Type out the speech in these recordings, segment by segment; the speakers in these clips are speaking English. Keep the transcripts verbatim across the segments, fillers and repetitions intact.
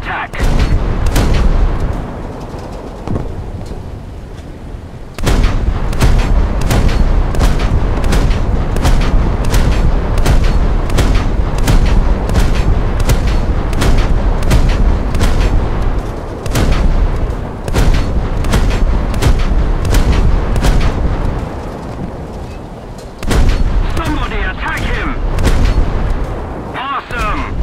attack! Somebody attack him! Awesome!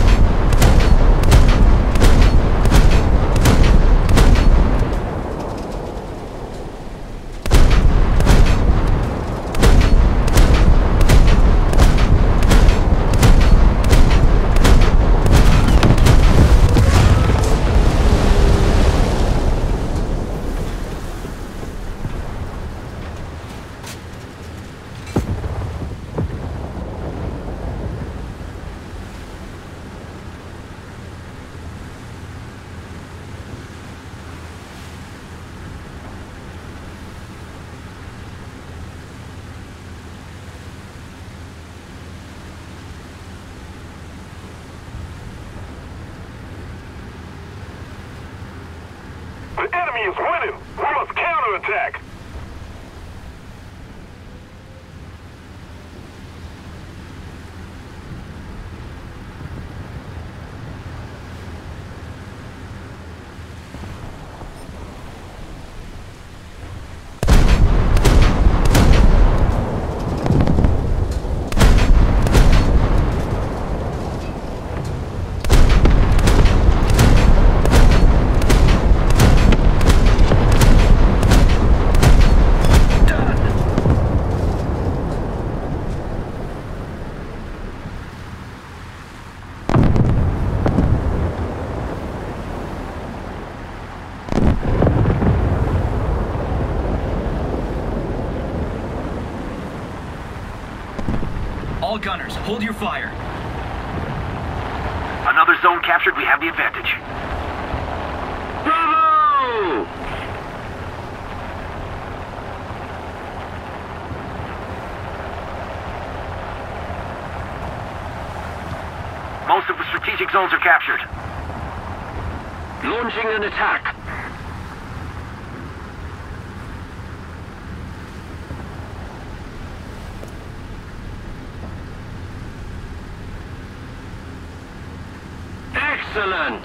The enemy is winning! We must counterattack! All gunners, hold your fire. Another zone captured, we have the advantage. Bravo! Most of the strategic zones are captured. Launching an attack. Excellent!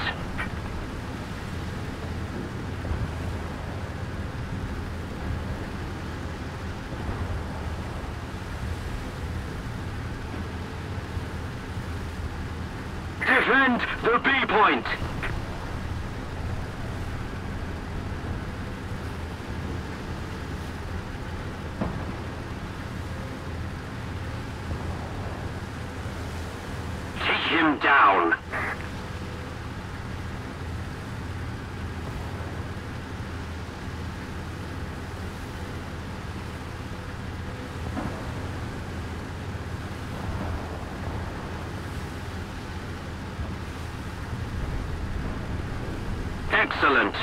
Defend the B point! Take him down! Excellent.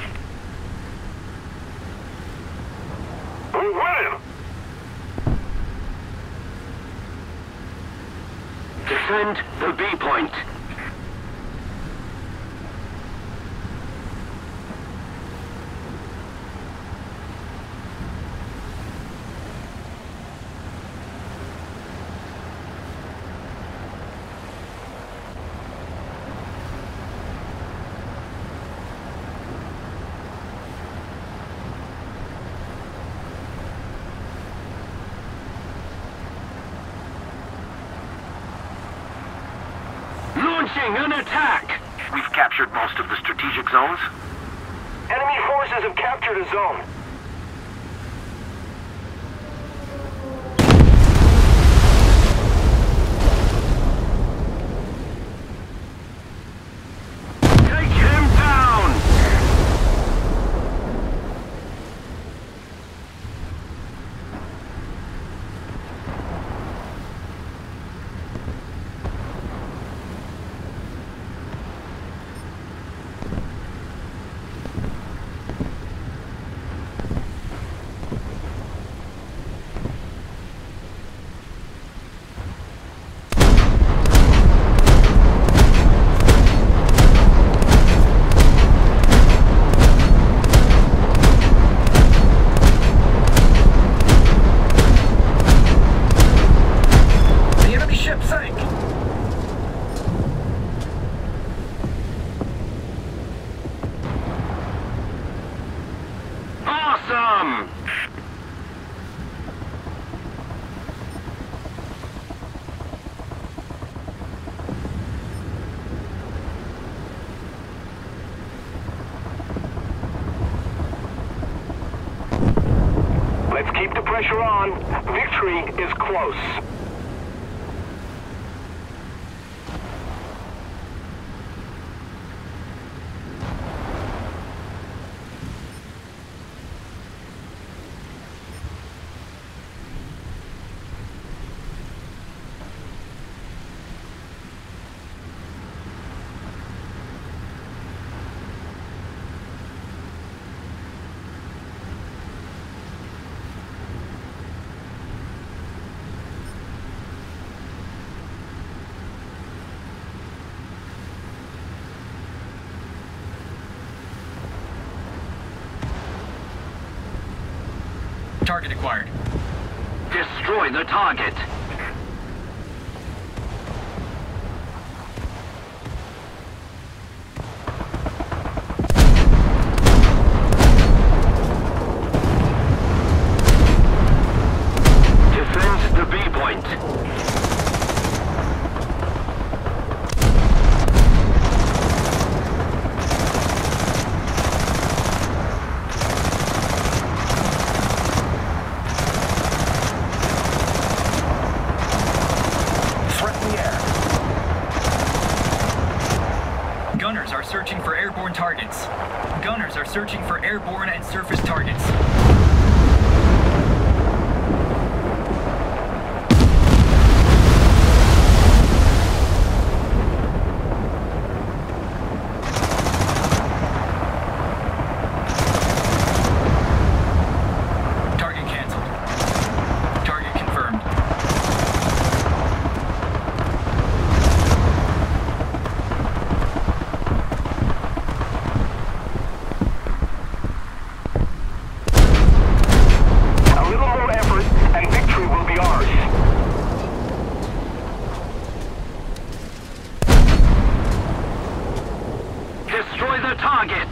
We're winning! Defend the B point. Launching an attack! We've captured most of the strategic zones. Enemy forces have captured a zone. Take him down! on. Victory is close. Target acquired. Destroy the target. Defend the B point. Gunners are searching for airborne targets. Gunners are searching for airborne and surface targets. Target canceled. Target confirmed. Destroy the target!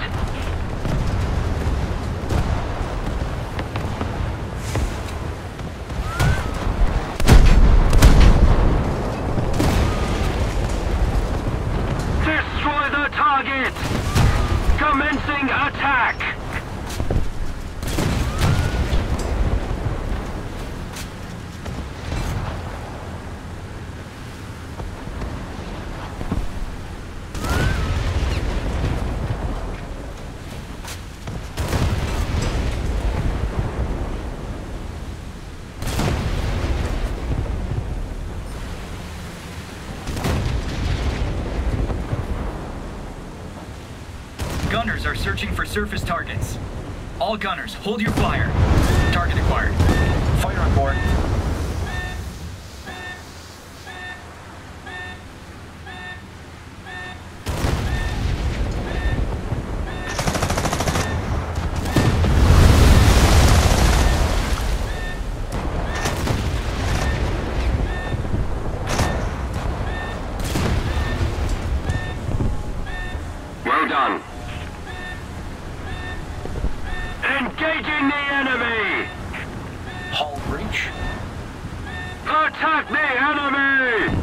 Destroy the target! Commencing attack! Gunners are searching for surface targets. All gunners, hold your fire. Target acquired. Fighter on board. Well done. Engaging the enemy! Hull breach. Attack the enemy!